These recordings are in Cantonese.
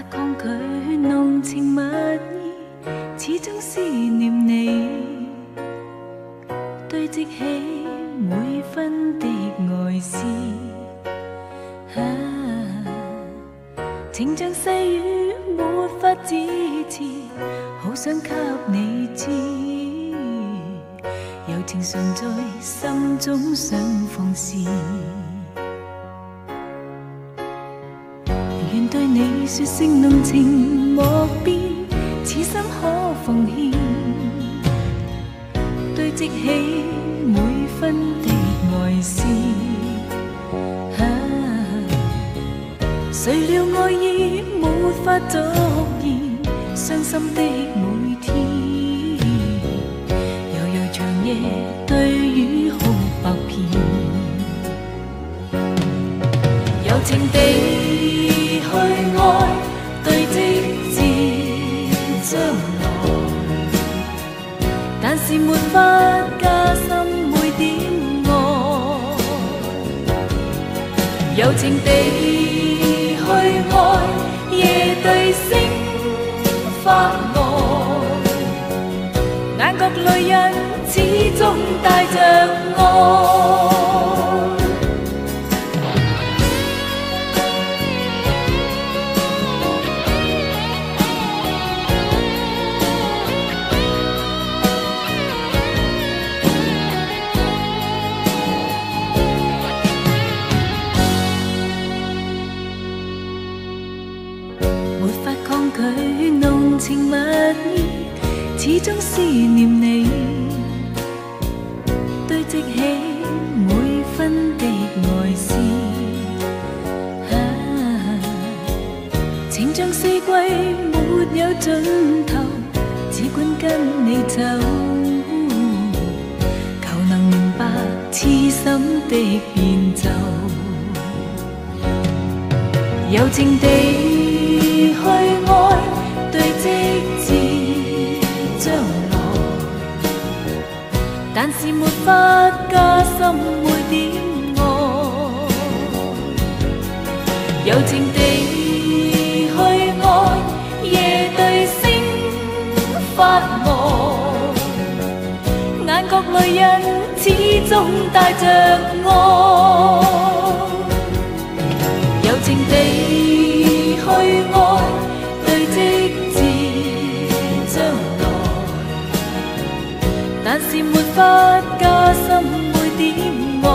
抗拒浓情蜜意，始终思念你，堆积起每分的爱思。情像细雨，没法支持，好想给你知，柔情常在心中想放肆。愿对你说声浓情莫变，此生可奉献，堆积起每分的爱思。谁料爱意没法足言，伤心的每天，悠悠长夜对雨哭百遍，柔情地去爱，对积至将來，但是沒法加深每點愛，柔情地去愛，夜對星發呆，眼角淚印始終帶着愛。沒法抗拒濃情蜜意，始終思念你，堆積起每分的愛思。情像四季沒有盡頭，只管跟你走，求能明白痴心的變奏，柔情地去愛，對積至將來，但是沒法加深每點愛，柔情地去愛，夜對星發呆，眼角淚印始終帶着愛，柔情地去愛，對積至將來，但是沒法加深每點愛，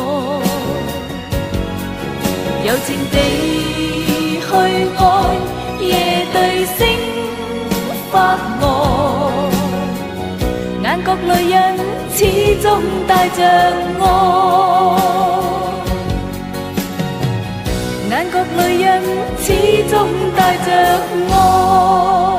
柔情地去愛，夜對星發呆，眼角淚印始終帶着愛，眼角淚印始終帶着愛。